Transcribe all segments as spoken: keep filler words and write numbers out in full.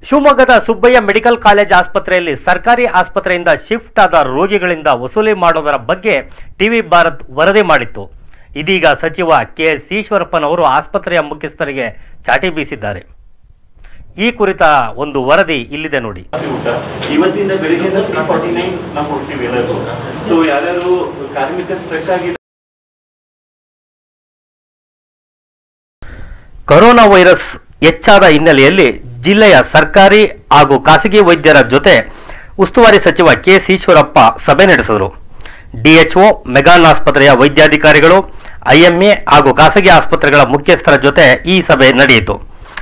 ಶಿವಮೊಗ್ಗದ Subbaiah medical college ಆಸ್ಪತ್ರೆಯಲ್ಲಿ ಸರ್ಕಾರಿ ಆಸ್ಪತ್ರೆಯಿಂದ ಶಿಫ್ಟ್ ಆದ ರೋಗಿಗಳಿಂದ ವಸೂಲಿ ಮಾಡೋದರ ಬಗ್ಗೆ ಟಿವಿ ಭಾರತ್ ವರದಿ ಮಾಡಿತ್ತು. ಇದೀಗ ಸಚಿವ ಕೆ ಎಸ್ ಈಶ್ವರಪ್ಪನವರು ಆಸ್ಪತ್ರೆಯ ಮುಖ್ಯಸ್ಥರಿಗೆ ಚಾಟಿ ಬೀಸಿದ್ದಾರೆ. ಈ ಕುರಿತ ಒಂದು ವರದಿ ಇಲ್ಲಿದೆ ನೋಡಿ. ಇವತ್ತಿಂದ ಬೆಳಿಗ್ಗೆ ನಾವು ಕೊಡ್ತೀವಿ ಎಲ್ಲರೂ. ಸೊ ಯಾರು ಕಾರ್ಮಿಕರು ಸ್ಟ್ರಕ್ ಆಗಿದೆ. ಕೊರೋನಾ ವೈರಸ್ ಹೆಚ್ಚಾದ ಹಿನ್ನೆಲೆಯಲ್ಲಿ ಜಿಲ್ಲೆಯ ಸರ್ಕಾರಿ ಹಾಗೂ ಖಾಸಗಿ ವೈದ್ಯರ ಜೊತೆ ಉಸ್ತುವಾರಿ ಸಚಿವ ಕೆ ಎಸ್ ಈಶ್ವರಪ್ಪ ಸಭೆ ನಡೆಸಿದರು. ಡಿಎಚ್ಒ, ಮೆಗಾನ್ ಆಸ್ಪತ್ರೆಯ ವೈದ್ಯಾಧಿಕಾರಿಗಳು, ಐಎಂಎ ಹಾಗೂ ಖಾಸಗಿ ಆಸ್ಪತ್ರೆಗಳ ಮುಖ್ಯಸ್ಥರ ಜೊತೆ ಈ ಸಭೆ ನಡೆಯಿತು.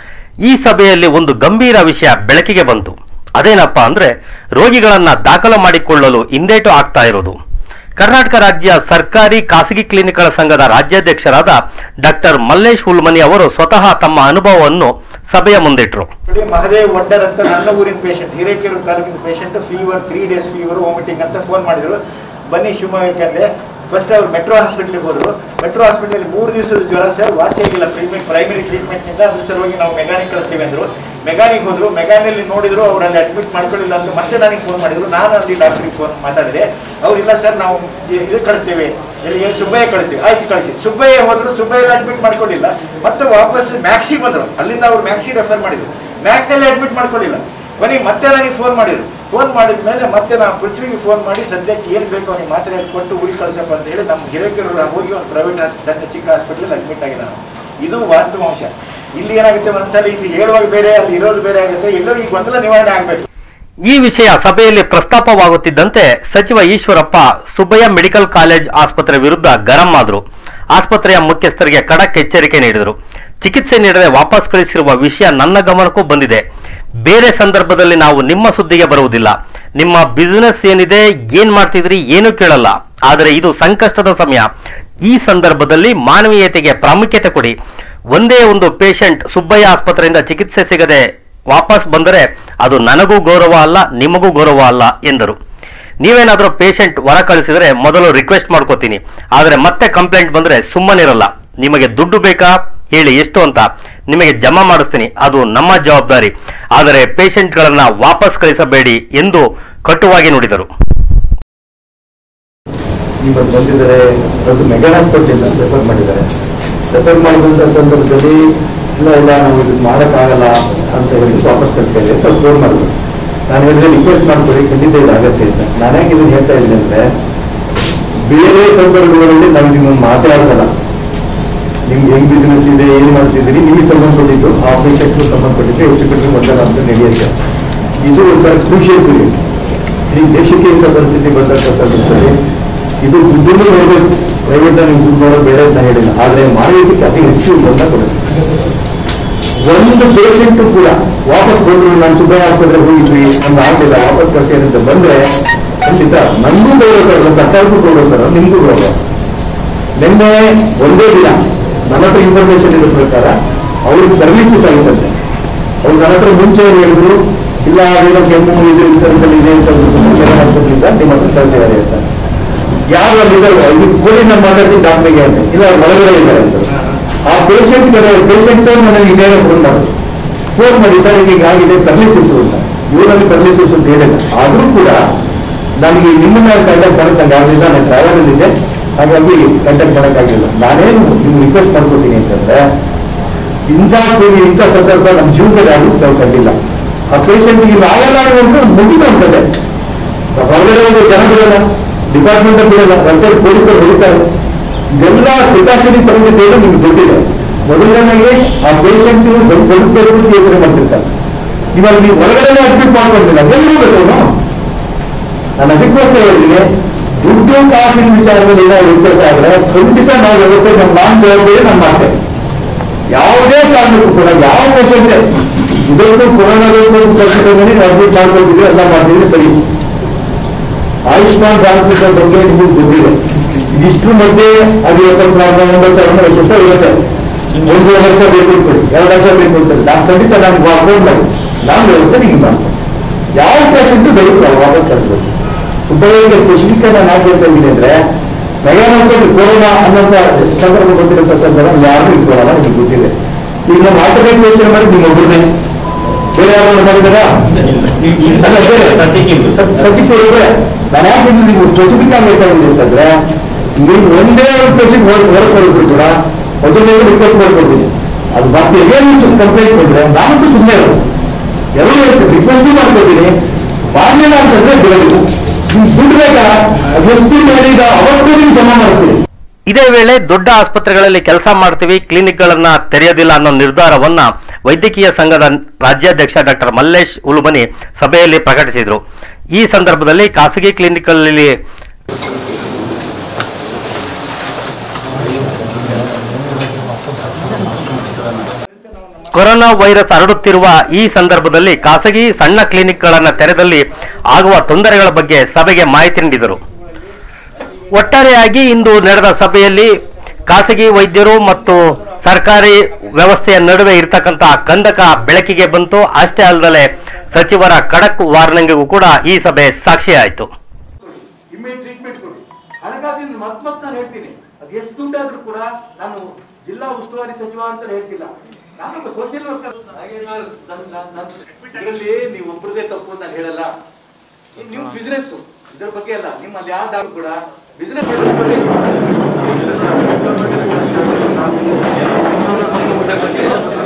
ಈ ಸಭೆಯಲ್ಲಿ ಒಂದು ಗಂಭೀರ ವಿಷಯ ಬೆಳಕಿಗೆ ಬಂತು. ಅದೇನಪ್ಪ ಅಂದ್ರೆ ರೋಗಿಗಳನ್ನ ದಾಖಲು ಮಾಡಿಕೊಳ್ಳಲು ಹಿಂದೇಟು ಆಗ್ತಾ ಇರೋದು. ಕರ್ನಾಟಕ ರಾಜ್ಯ ಸರ್ಕಾರಿ ಖಾಸಗಿ ಕ್ಲಿನಿಕ್ಗಳ ಸಂಘದ ರಾಜ್ಯಾಧ್ಯಕ್ಷರಾದ ಡಾಕ್ಟರ್ ಮಲ್ಲೇಶ್ ಹುಲ್ಮನಿ ಅವರು ಸ್ವತಃ ತಮ್ಮ ಅನುಭವವನ್ನು ಸಭೆಯ ಮುಂದಿಟ್ಟರು. ಮಹದೇವ್ ವಡ್ಡರ್ ಅಂತ ನನ್ನ ಊರಿನ ಪೇಷಂಟ್, ಹಿರೇಕೆರೂರು ತಾಲೂಕಿನ patient, fever three days fever vomiting ಅಂತ ಫೋನ್ ಮಾಡಿದ್ರು. ಬನ್ನಿ ಶಿವಮೊಗ್ಗಕ್ಕೆ. ಫಸ್ಟ್ ಅವರು ಮೆಟ್ರೋ ಹಾಸ್ಪಿಟ್ಲಿಗೆ ಹೋದ್ರು. ಮೆಟ್ರೋ ಹಾಸ್ಪಿಟಲ್ ಮೂರು ದಿವಸದ ಜ್ವರ ಸರ್ ವಾಸಿ ಆಗಿಲ್ಲ ಟ್ರೀಟ್ಮೆಂಟ್ ಪ್ರೈಮರಿ ಟ್ರೀಟ್ಮೆಂಟ್ ನಿಂದ, ಅದ್ರ ಸಲುವಾಗಿ ನಾವು ಮೆಗಾನಿಕ್ ಕಳಿಸ್ತೀವಿ ಅಂದ್ರು. ಮೆಗಾನಿಕ್ ಹೋದ್ರು. ಮೆಗಾನಲ್ಲಿ ನೋಡಿದ್ರು, ಅವರಲ್ಲಿ ಅಡ್ಮಿಟ್ ಮಾಡ್ಕೊಳ್ಳಿಲ್ಲ ಅಂತ ಮತ್ತೆ ನನಗೆ ಫೋನ್ ಮಾಡಿದ್ರು. ನಾನು ಅಲ್ಲಿ ಡಾಕ್ಟ್ರಿಗೆ ಫೋನ್ ಮಾತಾಡಿದೆ. ಅವ್ರು ಇಲ್ಲ ಸರ್ ನಾವು ಇದು ಕಳಿಸ್ತೀವಿ, ಎಲ್ಲಿಗೆ ಸುಬ್ಬಯ್ಯ ಕಳಿಸ್ತೀವಿ. ಆಯ್ತು ಕಳಿಸಿ. ಸುಬ್ಬಯ್ಯ ಹೋದ್ರು. ಸುಬ್ಬಯ್ಯ ಅಡ್ಮಿಟ್ ಮಾಡ್ಕೊಳ್ಳಿಲ್ಲ. ಮತ್ತೆ ವಾಪಸ್ ಮ್ಯಾಕ್ಸಿಗೆ ಬಂದರು. ಅಲ್ಲಿಂದ ಅವ್ರು ಮ್ಯಾಕ್ಸಿ ರೆಫರ್ ಮಾಡಿದ್ರು. ಮ್ಯಾಕ್ಸ್ನಲ್ಲಿ ಅಡ್ಮಿಟ್ ಮಾಡ್ಕೊಳ್ಳಿಲ್ಲ. ಕೊನೆಗೆ ಮತ್ತೆ ನನಗೆ ಫೋನ್ ಮಾಡಿದ್ರು. ಫೋನ್ ಮಾಡಿದ ಮೇಲೆ ಮತ್ತೆ ನಾವು ಪೃಥ್ವಿಗೆ ಫೋನ್ ಮಾಡಿ ಸದ್ಯಕ್ಕೆ ಏನು ಬೇಕು ಅವನಿಗೆ ಮಾತ್ರೆ ಕೊಟ್ಟು ಊರಿಗೆ ಕಳಿಸಪ್ಪ ಅಂತ ಹೇಳಿ ನಮ್ಮ ಹಿರೇಕೆರೂರು ಹೋಗಿ ಒಂದು ಪ್ರೈವೇಟ್ ಹಾಸ್ಪಿಟಲ್, ಚಿಕ್ಕ ಹಾಸ್ಪಿಟಲ್ ಅಡ್ಮಿಟ್ ಆಗಿದೆ ನಾವು. ಇದು ವಾಸ್ತವಾಂಶ. ಇಲ್ಲಿ ಏನಾಗುತ್ತೆ, ಒಂದ್ಸಲ ಇಲ್ಲಿ ಹೇಳುವಾಗ ಬೇರೆ, ಅಲ್ಲಿ ಇರೋದು ಬೇರೆ ಆಗುತ್ತೆ. ಎಲ್ಲರೂ ಈ ಗೊಂದಲ ನಿವಾರಣೆ ಆಗಬೇಕು. ಈ ವಿಷಯ ಸಭೆಯಲ್ಲಿ ಪ್ರಸ್ತಾಪವಾಗುತ್ತಿದ್ದಂತೆ ಸಚಿವ ಈಶ್ವರಪ್ಪ ಸುಬ್ಬಯ್ಯ ಮೆಡಿಕಲ್ ಕಾಲೇಜ್ ಆಸ್ಪತ್ರೆ ವಿರುದ್ಧ ಗರಂ ಆದರು. ಆಸ್ಪತ್ರೆಯ ಮುಖ್ಯಸ್ಥರಿಗೆ ಖಡಕ್ ಎಚ್ಚರಿಕೆ ನೀಡಿದರು. ಚಿಕಿತ್ಸೆ ನೀಡದೆ ವಾಪಸ್ ಕಳಿಸಿರುವ ವಿಷಯ ನನ್ನ ಗಮನಕ್ಕೂ ಬಂದಿದೆ. ಬೇರೆ ಸಂದರ್ಭದಲ್ಲಿ ನಾವು ನಿಮ್ಮ ಸುದ್ದಿಗೆ ಬರುವುದಿಲ್ಲ. ನಿಮ್ಮ ಬಿಸಿನೆಸ್ ಏನಿದೆ, ಏನ್ ಮಾಡ್ತಿದ್ರಿ, ಏನು ಕೇಳಲ್ಲ. ಆದರೆ ಇದು ಸಂಕಷ್ಟದ ಸಮಯ. ಈ ಸಂದರ್ಭದಲ್ಲಿ ಮಾನವೀಯತೆಗೆ ಪ್ರಾಮುಖ್ಯತೆ ಕೊಡಿ. ಒಂದೇ ಒಂದು ಪೇಷಂಟ್ ಸುಬ್ಬಯ್ಯ ಆಸ್ಪತ್ರೆಯಿಂದ ಚಿಕಿತ್ಸೆ ಸಿಗದೆ ವಾಪಸ್ ಬಂದರೆ ಅದು ನನಗೂ ಗೌರವ ಅಲ್ಲ, ನಿಮಗೂ ಗೌರವ ಅಲ್ಲ ಎಂದರು. ನೀವೇನಾದರೂ ಪೇಷಂಟ್ ಹೊರ ಕಳಿಸಿದರೆ ಮೊದಲು ರಿಕ್ವೆಸ್ಟ್ ಮಾಡ್ಕೋತೀನಿ, ಆದರೆ ಮತ್ತೆ ಕಂಪ್ಲೇಂಟ್ ಬಂದರೆ ಸುಮ್ಮನಿರಲ್ಲ. ನಿಮಗೆ ದುಡ್ಡು ಬೇಕಾ ಹೇಳಿ, ಎಷ್ಟು ಅಂತ ನಿಮಗೆ ಜಮಾ ಮಾಡಿಸ್ತೀನಿ, ಅದು ನಮ್ಮ ಜವಾಬ್ದಾರಿ. ಆದರೆ ಪೇಷಂಟ್ಗಳನ್ನ ವಾಪಸ್ ಕಳಿಸಬೇಡಿ ಎಂದು ಕಟುವಾಗಿ ನುಡಿದರು. ಬಂದಿದ್ದಾರೆ, ಮೆಗಾನ್ ಹಾಸ್ಪಿಟಲ್ ರೆಫರ್ ಮಾಡಿದ್ದಾರೆ. ರೆಫರ್ ಮಾಡಿದಂಥ ಸಂದರ್ಭದಲ್ಲಿ ಇಲ್ಲ ಇಲ್ಲ ನಾವು ಇದು ಮಾಡೋಕ್ಕಾಗಲ್ಲ ಅಂತ ಹೇಳಿ ವಾಪಸ್ ಕಳಿಸ್ತೇವೆ ಅಂತ ಫೋನ್ ಮಾಡಿದ್ರು. ನಾನು ಹೇಳಿದ್ರೆ ರಿಕ್ವೆಸ್ಟ್ ಮಾಡ್ಕೊಳ್ಳಿ, ಖಂಡಿತ ಇದು ಆಗತ್ತೆ ಅಂತ. ನಾನು ಯಾಕೆ ಇದನ್ನು ಹೇಳ್ತಾ ಇದ್ದೀನಿ ಅಂದರೆ, ಬೇರೆ ಸಂದರ್ಭಗಳಲ್ಲಿ ನಾವು ನಿಮ್ಮನ್ನು ಮಾತಾಡ್ಸಲ್ಲ. ನಿಮ್ಗೆ ಹೆಂಗ್ ಬಿಸ್ನೆಸ್ ಇದೆ, ಏನು ಮಾಡ್ತಿದ್ದೀರಿ, ನಿಮಗೆ ಸಂಬಂಧಪಟ್ಟಿದ್ದು ಆ ಪೇಷಂಟ್ಗೂ ಸಂಬಂಧಪಟ್ಟಿದ್ದು ಹೆಚ್ಚು ಕಡಿಮೆ ಒಂದಲ್ಲ ಅಂತ ನಡೆಯುತ್ತೆ. ಇದು ಒಂಥರ ಕ್ರೂಷಿಯಲ್ ಪೀರಿಯಡ್. ಈಗ ದೇಶಕ್ಕೆ ಇಂಥ ಪರಿಸ್ಥಿತಿ ಬಂದಂಥ ಸಂದರ್ಭದಲ್ಲಿ ಇದು ದುಡ್ಡನ್ನು ನೋಡಬೇಕು. ಪ್ರೈವೇಟ್ ನೀವು ದುಡ್ಡು ನೋಡೋದು ಬೇರೆ ಅಂತ ಹೇಳಿಲ್ಲ, ಆದರೆ ಮಾನವೀಯತೆಗೆ ಅತಿ ಹೆಚ್ಚು ಗಮನ ಕೊಡಬೇಕು. ಒಂದು ಪೇಷಂಟು ಕೂಡ ವಾಪಸ್ ಬಂದ್ರು, ನಾನು ಸುಬ್ಬಯ್ಯ ಆಸ್ಪತ್ರೆಗೆ ಹೋಗಿದ್ವಿ, ನಮ್ಗೆ ಆಗಲಿಲ್ಲ, ವಾಪಸ್ ಕಳಿಸಿ ಅಂತ ಬಂದ್ರೆ ಖಂಡಿತ ನಮಗೂ ಗೌರವ, ಸರ್ಕಾರಕ್ಕೂ ಗೌರವ, ನಿಮಗೂ ಗೌರವ. ನಿನ್ನೆ ಒಂದೇ ದಿನ ನನ್ನ ಹತ್ರ ಇನ್ಫಾರ್ಮೇಶನ್ ಇರೋ ಪ್ರಕಾರ ಅವ್ರಿಗೆ ಪರ್ಮಿಸಿಸ್ ಆಗಿತ್ತಂತೆ. ಅವ್ರು ನನ್ನ ಹತ್ರ ಮುಂಚೆ ಹೇಳಿದ್ರು, ಇಲ್ಲ ಅದೇನೋ ಕೆಮ್ಮು ಇದೆ, ಇನ್ಸೂರೆನ್ಸ್ ಇದೆ ಅಂತ ಹಾಸ್ಪಿಟಲಿಂದ ನಿಮ್ಮ ಹತ್ರ ಕಳಿಸಿದ್ದಾರೆ ಅಂತ. ಯಾರು ಅಲ್ಲಿದ್ದಾರೆ ಇದು ಪೊಲೀಸ್ ನಮ್ಮ ಮಾತಾಡ್ತೀನಿ ಡಾಕ್ಟರ್ಗೆ ಅಂತ, ಇಲ್ಲ ಅವ್ರು ಒಳಗಡೆ ಇದ್ದಾರೆ ಅಂತ. ಆ ಪೇಷಂಟ್ ಪೇಷಂಟ್ ನನಗೆ ಇನ್ನೇನೋ ಫೋನ್ ಮಾಡೋದು, ಫೋನ್ ಮಾಡಿ ಸರ್ ಹೀಗಾಗಿದೆ ಪರ್ಮಿಸಿಸ್ ಅಂತ. ಇವರಲ್ಲಿ ಪರ್ಮಿಸಿಸ್ ಅಂತ ಹೇಳಿಲ್ಲ. ಆದರೂ ಕೂಡ ನನಗೆ ನಿಮ್ಮನ್ನ ಕಾಂಟ್ಯಾಕ್ಟ್ ಮಾಡಕ್ಕೆ ನಂಗೆ ಆಗಲಿಲ್ಲ, ನಾನು ಟ್ರಾವೆಲಲ್ಲಿದ್ದೆ, ಹಾಗಾಗಿ ಕಾಂಟ್ಯಾಕ್ಟ್ ಮಾಡೋಕ್ಕಾಗಲಿಲ್ಲ. ನಾನೇನು ನಿಮ್ಗೆ ರಿಕ್ವೆಸ್ಟ್ ಮಾಡ್ಕೊತೀನಿ ಅಂತಂದ್ರೆ, ಇಂಥ ಇಂಥ ಸಂದರ್ಭ ನಮ್ಮ ಜೀವನದಲ್ಲಿ ಆಗುತ್ತೆ ನಾವು ಕಂಡಿಲ್ಲ. ಆ ಪೇಷಂಟ್ಗೆ ನಾವೆಲ್ಲ ಮುಗಿದು ಅಂತದೆ. ಹೊರಗಡೆ ಒಂದು ಜನ ಬಿಡಲ್ಲ, ಡಿಪಾರ್ಟ್ಮೆಂಟ್ ಬಿಡಲ್ಲ, ರಸ್ತೆ ಪೊಲೀಸರು ಹೊಡಿತಾರೆ. ಇದೆಲ್ಲ ಪ್ರಿಕಾಷನರಿ ತಗೊಂಡಿದ್ದೇವೆ ನಿಮ್ಗೆ ಗೊತ್ತಿದೆ. ಮೊದಲನೇದಾಗಿ ಆ ಪೇಷಂಟ್ ಬದುಕಬೇಕು ಅಂತ ಯೋಚನೆ ಮಾಡ್ತಿರ್ತಾರೆ. ಇವಾಗ ನೀವು ಹೊರಗಡೆ ಅಡ್ಮಿಟ್ ಮಾಡ್ಕೊಂಡಿಲ್ಲ, ಎಲ್ಲಿರಬೇಕು ಅವನು? ನಾನು ಅದಕ್ಕೋಸ್ಕರ ಹೇಳಿದ್ದೀನಿ, ದುಡ್ಡು ಕಾಸಿನ ವಿಚಾರದಲ್ಲಿ ಏನಾದ್ರು ವ್ಯತ್ಯಾಸ ಆದರೆ ಖಂಡಿತ ನಾವು ವ್ಯವಸ್ಥೆ ನಮ್ಮ ನಾನ್ ಜವಾಬ್ದಾರಿ ನಾನು ಮಾಡ್ತೇವೆ. ಯಾವುದೇ ಕಾರಣಕ್ಕೂ ಕೂಡ ಯಾವ ಪೇಷಂಟೇ ಇದೊಂದು ಕೊರೋನಾದೊಂದು ಅಡ್ಮಿಟ್ ಮಾಡ್ಕೊಳ್ತಿದ್ರೆ ಎಲ್ಲ ಮಾಡ್ತಿದ್ರೆ ಸರಿ. ಆಯುಷ್ಮಾನ್ ಭಾರತದ ಬಗ್ಗೆ ನಿಮಗೆ ಗೊತ್ತಿದೆ. ಇದಿಷ್ಟು ಮಧ್ಯೆ ಅದು ಎಪ್ಪತ್ತು ಸಾವಿರದ ಒಂಬತ್ತು ಸಾವಿರ ವರ್ಷ ಇರುತ್ತೆ. ಒಂದು ಲಕ್ಷ ಬೇಕು ಕೊಡಿ, ಎರಡು ಲಕ್ಷ ಬೇಕು ಅಂತಾರೆ. ನಾನು ಖಂಡಿತ ನಾನು ಫೋನ್ ಮಾಡಿ ನಾನು ವ್ಯವಸ್ಥೆ ನಿಮಗೆ ಮಾಡ್ತೇನೆ. ಯಾವ ಪೇಷಂಟು ಬರುತ್ತೆ ವಾಪಸ್ ಕಳಿಸ್ಬೇಕು. ಸುಬ್ಬಯ್ಯಗೆ ಸ್ಪೆಸಿಫಿಕ್ ನಾನು ಯಾಕೆ ಹೇಳ್ತಾ ಇದ್ದೀನಿ ಅಂದ್ರೆ, ಮೆಗಾನ್ ಕೊರೋನಾ ಅನ್ನೋಂಥ ಸಂದರ್ಭ ಬಂದಿರೋಂಥ ಸಂದರ್ಭ ಯಾರು ಇಟ್ಕೊಳ್ಳಲ್ಲ, ನಿಮಗೆ ಗೊತ್ತಿದೆ. ಈಗ ನಾವು ಆಟೋಮೇಟ್ ಯೋಚನೆ ಮಾಡಿ ನಿಮ್ಮ ಒಬ್ಬರನ್ನೇ ಬೇರೆ ಯಾರು ಮಾಡಿದಾರಾ? ನಾನು ಯಾಕೆ ನೀವು ಸ್ಪೆಸಿಫಿಕ್ ಆಗಿ ಹೇಳ್ತಾ ಇದ್ದೀನಿ ಅಂತಂದ್ರೆ, ನೀವು ಒಂದೇ ಒಂದು ಪೇಷಂಟ್ ಹೊರಗೆ ಹೊರಗೆ ಕೂಡ ಮೊದಲನೇ ರಿಕ್ವೆಸ್ಟ್ ಮಾಡ್ಕೊಡ್ತೀನಿ. ಅದು ಮತ್ತೆ ಏನು ಕಂಪ್ಲೇಂಟ್ ಬಂದ್ರೆ ನಾನಂತೂ ಸುಮ್ಮನೆ ಇರೋದು, ಎಲ್ಲರೂ ಹೇಳ್ತೀನಿ, ರಿಕ್ವೆಸ್ಟ್ ಮಾಡ್ಕೊತೀನಿ. ಮಾಡಲಿಲ್ಲ ಅಂತಂದ್ರೆ ಬಿಡೋದಿಲ್ಲ. ದುಡ್ಡು ಬೇಕಾ? ಅದು ಎಷ್ಟು ಮಾಡಿದ ಅವತ್ತು ನೀವು ಜಮಾ ಮಾಡಿಸ್ತೀನಿ. ಇದೇ ವೇಳೆ ದೊಡ್ಡ ಆಸ್ಪತ್ರೆಗಳಲ್ಲಿ ಕೆಲಸ ಮಾಡ್ತೀವಿ, ಕ್ಲಿನಿಕ್ಗಳನ್ನ ತೆರೆಯೋದಿಲ್ಲ ಅನ್ನೋ ನಿರ್ಧಾರವನ್ನ ವೈದ್ಯಕೀಯ ಸಂಘದ ರಾಜ್ಯಾಧ್ಯಕ್ಷ ಡಾಕ್ಟರ್ ಮಲ್ಲೇಶ್ ಉಲುಮನಿ ಸಭೆಯಲ್ಲಿ ಪ್ರಕಟಿಸಿದರು. ಈ ಸಂದರ್ಭದಲ್ಲಿ ಖಾಸಗಿ ಕ್ಲಿನಿಕ್ಗಳಲ್ಲಿ ಕೊರೋನಾ ವೈರಸ್ ಹರಡುತ್ತಿರುವ ಈ ಸಂದರ್ಭದಲ್ಲಿ ಖಾಸಗಿ ಸಣ್ಣ ಕ್ಲಿನಿಕ್ಗಳನ್ನು ತೆರೆದಲ್ಲಿ ಆಗುವ ತೊಂದರೆಗಳ ಬಗ್ಗೆ ಸಭೆಗೆ ಮಾಹಿತಿ ನೀಡಿದರು. ಒಟ್ಟಾರೆಯಾಗಿ ಇಂದು ನಡೆದ ಸಭೆಯಲ್ಲಿ ಖಾಸಗಿ ವೈದ್ಯರು ಮತ್ತು ಸರ್ಕಾರಿ ವ್ಯವಸ್ಥೆಯ ನಡುವೆ ಇರತಕ್ಕಂತಹ ಕಂದಕ ಬೆಳಕಿಗೆ ಬಂತು. ಅಷ್ಟೇ ಅಲ್ಲದೆ ಸಚಿವರ ಖಡಕ್ ವಾರ್ನಿಂಗ್ಗೂ ಕೂಡ ಈ ಸಭೆ ಸಾಕ್ಷಿಯಾಯಿತು. ಟ್ರೀಟ್ಮೆಂಟ್ ಕೊಡಿ, ಹಣಕಾಸಿನ ಮತ್ ಮತ್ ನಾನು ಹೇಳ್ತೀನಿ, ಅದು ಎಷ್ಟು ದುಡ್ಡಾದ್ರೂ ಕೂಡ ನಾನು ಜಿಲ್ಲಾ ಉಸ್ತುವಾರಿ ಸಚಿವ ಅಂತ ಹೇಳ್ತಿಲ್ಲ, ನಾನೊಬ್ಬ ಸೋಷಿಯಲ್ ವರ್ಕರ್. ಇದರಲ್ಲಿ ನೀವು ಒಬ್ಬರದೇ ತಪ್ಪು ಅಂತ ನಾನು ಹೇಳಲ್ಲ. ನೀವು ಬಿಸ್ನೆಸ್ ಇದ್ರ ಬಗ್ಗೆ ಅಲ್ಲ, ನಿಮ್ಮಲ್ಲಿ ಯಾವ್ದಾದ್ರು ಕೂಡ ಬಿಸ್ನೆಸ್